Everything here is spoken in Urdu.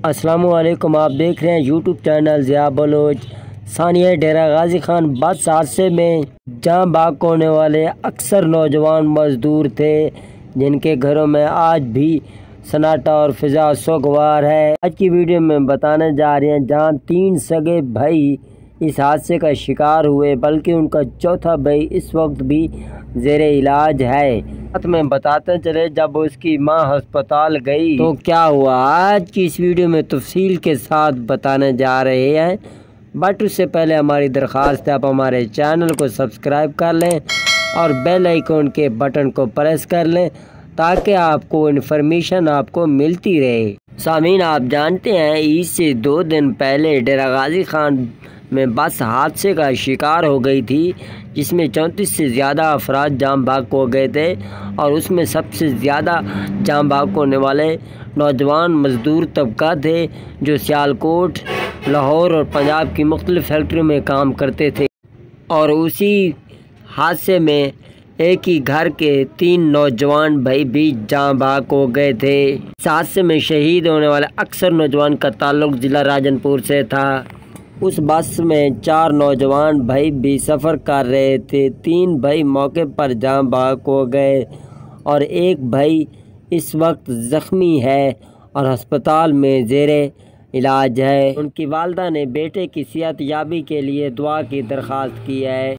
السلام علیکم، آپ دیکھ رہے ہیں یوٹیوب چینل ضیاء بلوچ۔ ثانیہ ڈیرہ غازی خان بس حادثے میں جاں بحق ہونے والے اکثر نوجوان مزدور تھے جن کے گھروں میں آج بھی سناٹا اور فضا سوگوار ہے۔ آج کی ویڈیو میں بتانے جا رہے ہیں جہاں 3 سگے بھائی اس حادثے کا شکار ہوئے، بلکہ ان کا چوتھا بھائی اس وقت بھی زیر علاج ہے۔ میں بتاتے چلے جب اس کی ماں ہسپتال گئی تو کیا ہوا، آج کی اس ویڈیو میں تفصیل کے ساتھ بتانے جا رہے ہیں۔ بٹ اس سے پہلے ہماری درخواست ہے آپ ہمارے چینل کو سبسکرائب کر لیں اور بیل آئیکن کے بٹن کو پریس کر لیں تاکہ آپ کو انفارمیشن آپ کو ملتی رہے۔ سامعین، آپ جانتے ہیں عید سے 2 دن پہلے ڈیرہ غازی خان میں بس حادثے کا شکار ہو گئی تھی جس میں 34 سے زیادہ افراد جاں بحق ہو گئے تھے، اور اس میں سب سے زیادہ جاں بحق ہونے والے نوجوان مزدور طبقہ تھے جو سیالکوٹ، لاہور اور پنجاب کی مختلف فیکٹریوں میں کام کرتے تھے، اور اسی حادثے میں ایک ہی گھر کے 3 نوجوان بھائی بھی جاں بحق ہو گئے تھے۔ اس حادثے میں شہید ہونے والے اکثر نوجوان کا تعلق ضلع راجن پور سے تھا۔ اس بس میں 4 نوجوان بھائی بھی سفر کر رہے تھے۔ 3 بھائی موقع پر جاں بحق ہو گئے اور ایک بھائی اس وقت زخمی ہے اور ہسپتال میں زیر علاج ہے۔ ان کی والدہ نے بیٹے کی صحت یابی کے لیے دعا کی درخواست کی ہے۔